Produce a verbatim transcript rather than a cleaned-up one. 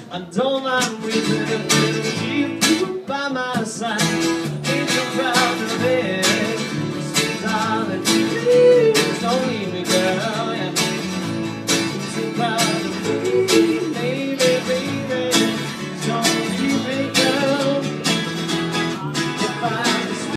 I don't mind waiting to keep you by my side. Ain't you proud of it? Sweet darling, please don't leave me, girl.